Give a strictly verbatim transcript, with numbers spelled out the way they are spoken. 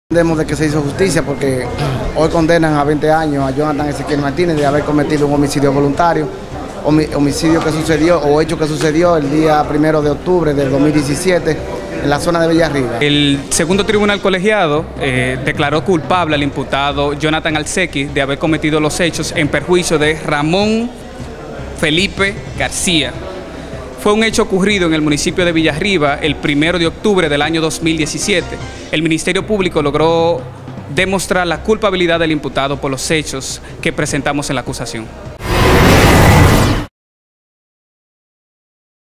Entendemos de que se hizo justicia porque hoy condenan a veinte años a Jonathan Ezequiel Martínez de haber cometido un homicidio voluntario, homicidio que sucedió o hecho que sucedió el día primero de octubre del dos mil diecisiete en la zona de Villarriba. El segundo tribunal colegiado eh, declaró culpable al imputado Jonathan Alsequi de haber cometido los hechos en perjuicio de Ramón Felipe García. Fue un hecho ocurrido en el municipio de Villarriba el primero de octubre del año dos mil diecisiete. El Ministerio Público logró demostrar la culpabilidad del imputado por los hechos que presentamos en la acusación.